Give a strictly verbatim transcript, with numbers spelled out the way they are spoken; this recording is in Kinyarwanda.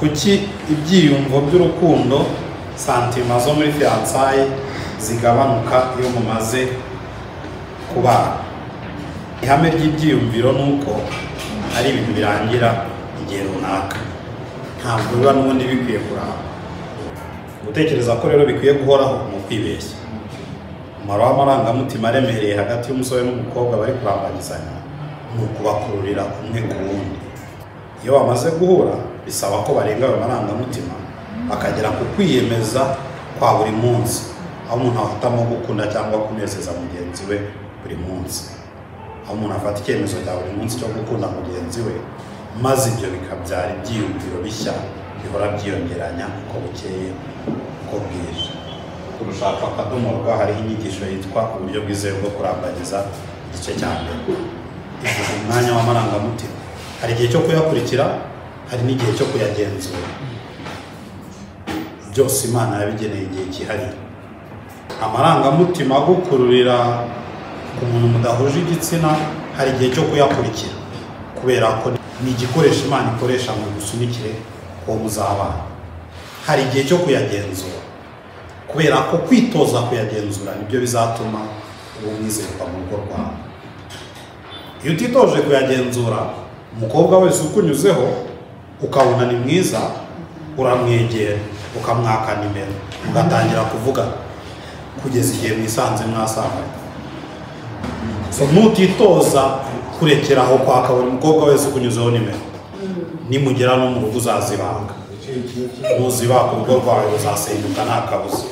kuki ibyiyumvo by'urukundo santima zo muri fiançailles zigabanuka iyo mumaze kubana? Ihame ry'ibyiyumviro nuko ari ibintu birangira igihe runaka, ntabwo biba n'ubundi bikwiye kuramba. Gutekereza ko rero bikwiye guhoraho mu kwibeshya. Umumaro w'amarangamutima aremereye hagati y'umusore n'umukobwa bari kurambagizanya ni ukubakururira umwe ku wundi. Iyo bamaze guhura bisaba ko barenga ayo marangamutima bakagera ku kwiyemeza kwa buri munsi, aho umuntu ahitamo gukunda cyangwa kunezeza mugenzi we buri munsi, aho umuntu afata icyemezo cya buri munsi cyo gukunda mugenzi we, maze ibyo bikabyara ibyiyumviro bishya bihora byiyongeranya uko bukeye uko bwije. Kurushaka akadomorwa hariho inyigisho yitwa uburyo bwizewe bwo kurambagiza igice cya mbere. Ivuga umwanya w'amarangamutima, hari igihe cyo kuyakurikira, hari n'igihe cyo kuyagenzura. Byose Imana yabigeneye igihe cyihariye. Amarangamutima agukururira ku muntu mudahuje igitsina, hari igihe cyo kuyakurikira kubera ko ni igikoresho Imana ikoresha mu gusunikire ko muzabana. Hari igihe cyo kuyagenzura kubera ko kwitoza kuyagenzura nibyo bizatuma uwo mwizerwa mu rugo rwawe. Iyo utitoje kuyagenzura, umukobwa wese ukunyuzeho ukabona ni mwiza, uramwegera ukamwaka nimero ugatangira kuvuga kugeza igihe mwisanze mwasanganye. So nutitoza kurekeraho kwaka buri mukobwa wese ukunyuzeho nimero, nimugera no mu rugo uzazibanga. Nuzibaka urugo rwawe ruzasenyuka nta kabuza.